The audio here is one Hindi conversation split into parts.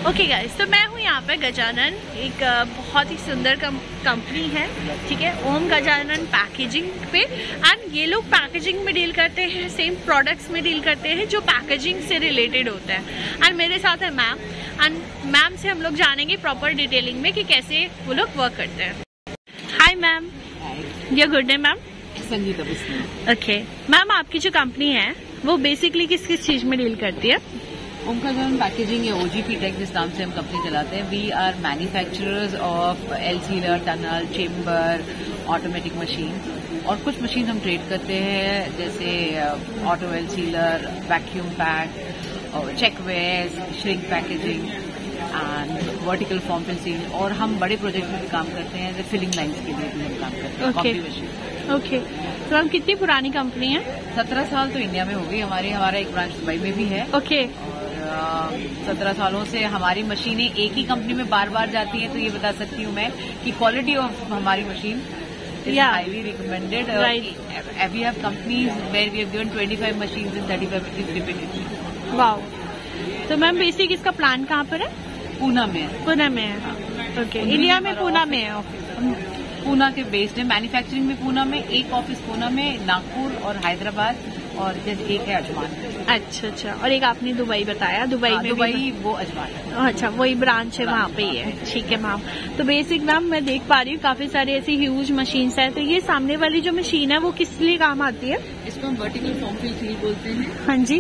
ओके गाइस, तो मैं हूँ यहाँ पे गजानन, एक बहुत ही सुंदर कंपनी है, ठीक है, ओम गजानन पैकेजिंग पे। एंड ये लोग पैकेजिंग में डील करते हैं, सेम प्रोडक्ट्स में डील करते हैं जो पैकेजिंग से रिलेटेड होता है। एंड मेरे साथ है मैम, एंड मैम से हम लोग जानेंगे प्रॉपर डिटेलिंग में कि कैसे वो लोग वर्क करते हैं। Hi ma'am, your good name ma'am? Sangeeta Bismil. Okay ma'am, आपकी जो कंपनी है वो बेसिकली किस किस चीज में डील करती है? ओम गजानन पैकेजिंग या ओजीपी टेक जिस नाम से हम कंपनी चलाते हैं। We are manufacturers of L sealer, tunnel, chamber, automatic machine और कुछ मशीन हम ट्रेड करते हैं जैसे auto L sealer, vacuum pack, checkweighers, shrink packaging and vertical form fill seal. और हम बड़े प्रोजेक्ट में भी काम करते हैं, जैसे फिलिंग लाइन्स के लिए भी हम काम करते हैं। Coffee machine. ओके, तो हम कितनी पुरानी कंपनी है? 17 साल तो इंडिया में हो गई हमारा एक ब्रांच दुबई में भी है। ओके। 17 सालों से हमारी मशीनें एक ही कंपनी में बार बार जाती हैं, तो ये बता सकती हूँ मैं कि क्वालिटी ऑफ हमारी machine is highly recommended. We have companies where we have given 25 machines in 35 countries. Wow. तो मैम बेसिक इसका प्लान कहाँ पर है? पूना में है। पूना में है। ओके, इंडिया में पूना में है ऑफिस? पूना के बेस्ड है, मैन्युफैक्चरिंग में पूना में, एक ऑफिस पूना में, नागपुर और हैदराबाद, और जैसे एक है अजमान। अच्छा, और एक आपने दुबई बताया, दुबई में दुबई वो अजमान है। अच्छा, वही ब्रांच है, वहाँ पे ही है। ठीक है मैम। तो बेसिक मैम मैं देख पा रही हूँ काफी सारी ऐसी ह्यूज मशीन्स है। तो ये सामने वाली जो मशीन है वो किस लिए काम आती है? इसको हम वर्टिकल फॉर्म फिल सील बोलते हैं। हाँ जी।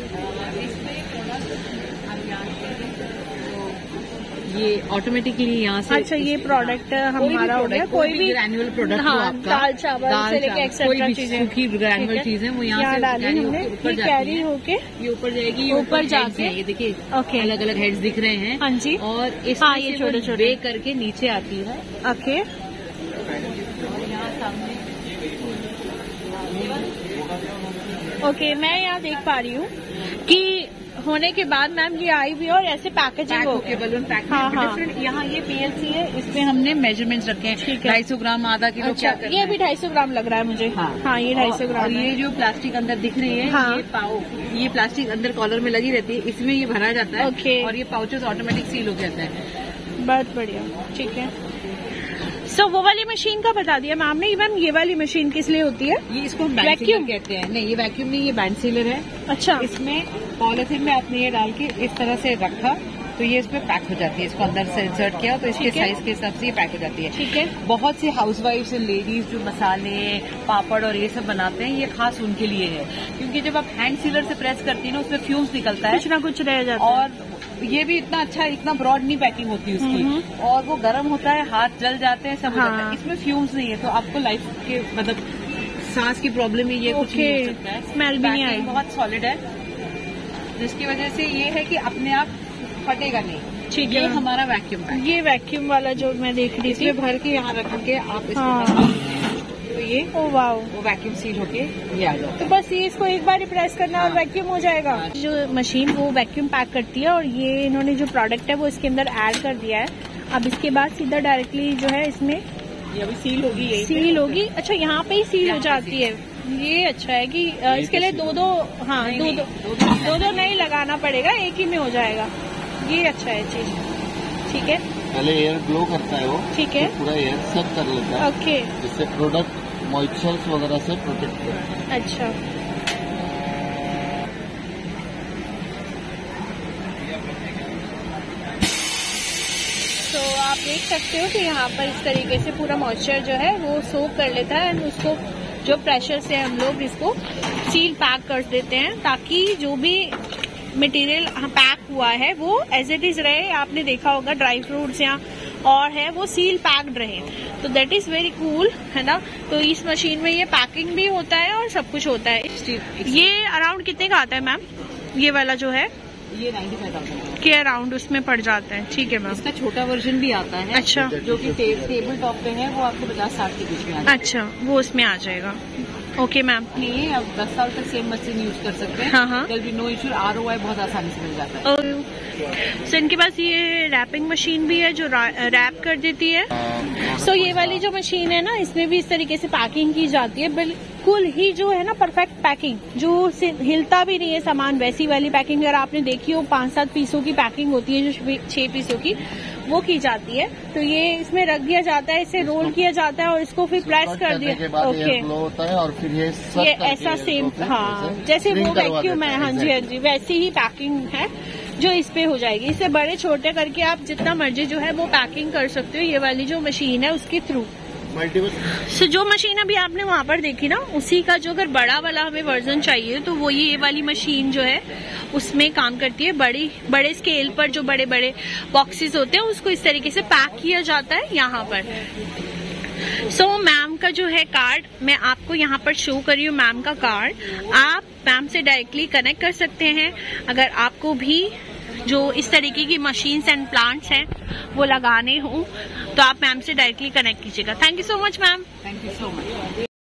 ये ऑटोमेटिकली यहाँ से। अच्छा, ये प्रोडक्ट हमारा हो गया, कोई भी ग्रैन्युअल प्रोडक्ट, हाँ, दाल चावल से लेके एक्सेट्रा चीजें, सूखी ग्रैन्युअल चीजें वो यहाँ से डाली हमने, ये कैरी होके ये ऊपर जाएगी। ऊपर जाके ये देखिए, ओके, अलग अलग हेड्स दिख रहे हैं। हाँ जी। और इस ये छोटे छोटे बे करके नीचे आती है। ओके। ओके, मैं यहाँ देख पा रही हूँ कि होने के बाद मैम ये आई भी और ऐसे पैकेजिंग हो के बलून पैक। हाँ। यहाँ ये पीएलसी है, इसमें हमने मेजरमेंट्स रखे हैं। 250 ग्राम, आधा किलो। अच्छा, ये भी 250 ग्राम लग रहा है मुझे। हाँ, ये 250 ग्राम। और ये जो प्लास्टिक अंदर दिख रही है, हाँ, ये प्लास्टिक अंदर कॉलर में लगी रहती है, इसमें ये भरा जाता है। ओके। और ये पाउचेस ऑटोमेटिक सील हो जाता है। बहुत बढ़िया, ठीक है। वो वाली मशीन का बता दिया मैम ने। मैम ये वाली मशीन किस लिए होती है? ये इसको वैक्यूम कहते हैं। नहीं, ये वैक्यूम नहीं, ये बैंड सीलर है। अच्छा। इसमें पॉलिथीन में आपने ये डाल के इस तरह से रखा तो ये इसमें पैक हो जाती है। इसको अंदर से इंसर्ट किया तो इसके साइज के हिसाब से ये पैक हो जाती है। ठीक है। बहुत सी हाउसवाइफ्स और लेडीज जो मसाले, पापड़ और ये सब बनाते हैं, ये खास उनके लिए है, क्योंकि जब आप हैंड सीलर से प्रेस करती है ना, उसमें फ्यूम्स निकलता है, कुछ ना कुछ रह जाता है। और ये भी इतना अच्छा, इतना ब्रॉड नहीं पैकिंग होती उसकी, और वो गर्म होता है, हाथ जल जाते हैं, सब हो जाता है। इसमें फ्यूम्स नहीं है, तो आपको लाइफ के मतलब सांस की प्रॉब्लम है, ये कुछ नहीं हो सकता है। स्मेल भी नहीं आएगी। बहुत सॉलिड है, जिसकी वजह से ये है कि अपने आप फटेगा नहीं। ठीक है। ये हमारा वैक्यूम है। ये वैक्यूम वाला जो मैं देख रही थी, भर के यहाँ रख के आप तो ये वाओ, वो वैक्यूम सील होके ये आ जाओ। तो बस ये इसको एक बार प्रेस करना और वैक्यूम हो जाएगा। जो मशीन वो वैक्यूम पैक करती है, और ये इन्होंने जो प्रोडक्ट है वो इसके अंदर ऐड कर दिया है। अब इसके बाद सीधा डायरेक्टली जो है इसमें ये अभी सील होगी, सील होगी। अच्छा, यहाँ पे ही सील हो जाती है। ये अच्छा है कि इसके लिए दो दो नहीं लगाना पड़ेगा, एक ही में हो जाएगा। ये अच्छा है चीज। ठीक है। पहले एयर ब्लो करता है वो, ठीक है, पूरा एयर सब कर लेता है। ओके। जिससे प्रोडक्ट मॉइस्चर्स वगैरह से प्रोटेक्ट करता है। अच्छा, तो आप देख सकते हो कि यहाँ पर इस तरीके से पूरा मॉइस्चर जो है वो सोक कर लेता है, एंड उसको जो प्रेशर से हम लोग इसको सील पैक कर देते हैं, ताकि जो भी मटेरियल पैक हुआ है वो एज इट इज रहे। आपने देखा होगा ड्राई फ्रूट्स या और है वो सील पैक्ड रहे, तो दैट इज वेरी कूल, है ना। तो इस मशीन में ये पैकिंग भी होता है और सब कुछ होता है। ये अराउंड कितने का आता है मैम? ये वाला जो है ये 95,000 के अराउंड उसमें पड़ जाता है। ठीक है मैम। इसका छोटा वर्जन भी आता है। अच्छा। जो कि टेबल टॉप पे है, वो आपको 50-60 के बीच में आता है। अच्छा, वो उसमें आ जाएगा। Okay ma'am. नहीं, अब 10 साल तक सेम मशीन यूज कर सकते हैं। हाँ। There be no issue. ROI बहुत आसानी से मिल जाता है। सो इनके पास ये रैपिंग मशीन भी है जो रैप कर देती है। सो ये वाली जो मशीन है ना, इसमें भी इस तरीके से पैकिंग की जाती है। बिल्कुल ही जो है ना परफेक्ट पैकिंग, जो हिलता भी नहीं है सामान, वैसी वाली पैकिंग अगर आपने देखी हो 5-7 पीसों की पैकिंग होती है, जो 6 पीसों की वो की जाती है। तो ये इसमें रख दिया जाता है, इसे रोल किया जाता है और इसको फिर प्रेस कर दिया। ओके, होता है और फिर ये ऐसा सेम, हाँ जैसे वो वैक्यूम है, हाँ जी वैसी ही पैकिंग है जो इस पे हो जाएगी। इसे बड़े छोटे करके आप जितना मर्जी जो है वो पैकिंग कर सकते हो, ये वाली जो मशीन है उसके थ्रू। सो जो मशीन अभी आपने वहाँ पर देखी ना, उसी का जो अगर बड़ा वाला हमें वर्जन चाहिए तो वो ये वाली मशीन जो है उसमें काम करती है। बड़े स्केल पर जो बड़े बड़े बॉक्सेस होते हैं उसको इस तरीके से पैक किया जाता है यहाँ पर। सो मैम का जो है कार्ड मैं आपको यहाँ पर शो कर रही हूँ, मैम का कार्ड। आप मैम से डायरेक्टली कनेक्ट कर सकते हैं अगर आपको भी जो इस तरीके की मशीन्स एंड प्लांट्स हैं वो लगाने हो तो आप मैम से डायरेक्टली कनेक्ट कीजिएगा। Thank you so much ma'am. Thank you so much.